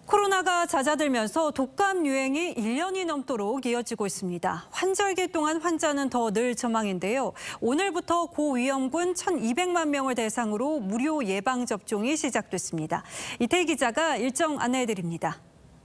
코로나가 잦아들면서 독감 유행이 1년이 넘도록 이어지고 있습니다. 환절기 동안 환자는 더 늘 전망인데요. 오늘부터 고위험군 1,200만 명을 대상으로 무료 예방접종이 시작됐습니다. 이태희 기자가 일정 안내해드립니다.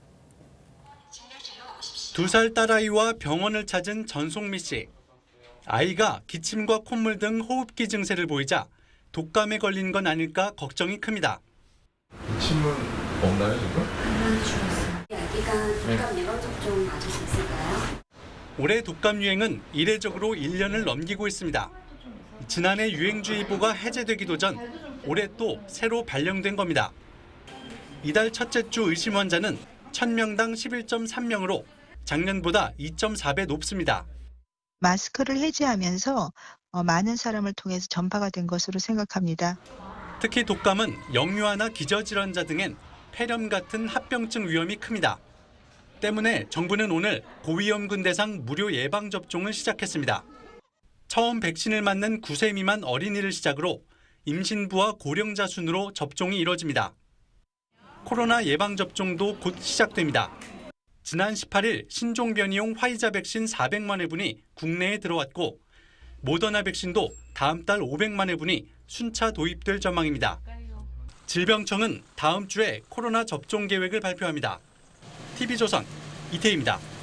2살 딸아이와 병원을 찾은 전송미 씨. 아이가 기침과 콧물 등 호흡기 증세를 보이자 독감에 걸린 건 아닐까 걱정이 큽니다. 기침은 없나요, 지금? 아기가 독감 예방접종 맞을 수 있을까요? 올해 독감 유행은 이례적으로 1년을 넘기고 있습니다. 지난해 유행주의보가 해제되기도 전 올해 또 새로 발령된 겁니다. 이달 첫째 주 의심 환자는 1,000명당 11.3명으로 작년보다 2.4배 높습니다. 마스크를 해제하면서 많은 사람을 통해서 전파가 된 것으로 생각합니다. 특히 독감은 영유아나 기저질환자 등엔 폐렴 같은 합병증 위험이 큽니다. 때문에 정부는 오늘 고위험군 대상 무료 예방접종을 시작했습니다. 처음 백신을 맞는 9세 미만 어린이를 시작으로 임신부와 고령자 순으로 접종이 이뤄집니다. 코로나 예방접종도 곧 시작됩니다. 지난 18일 신종 변이용 화이자 백신 400만 회분이 국내에 들어왔고 모더나 백신도 다음 달 500만 회분이 순차 도입될 전망입니다. 질병청은 다음 주에 코로나 접종 계획을 발표합니다. TV조선 이태희입니다.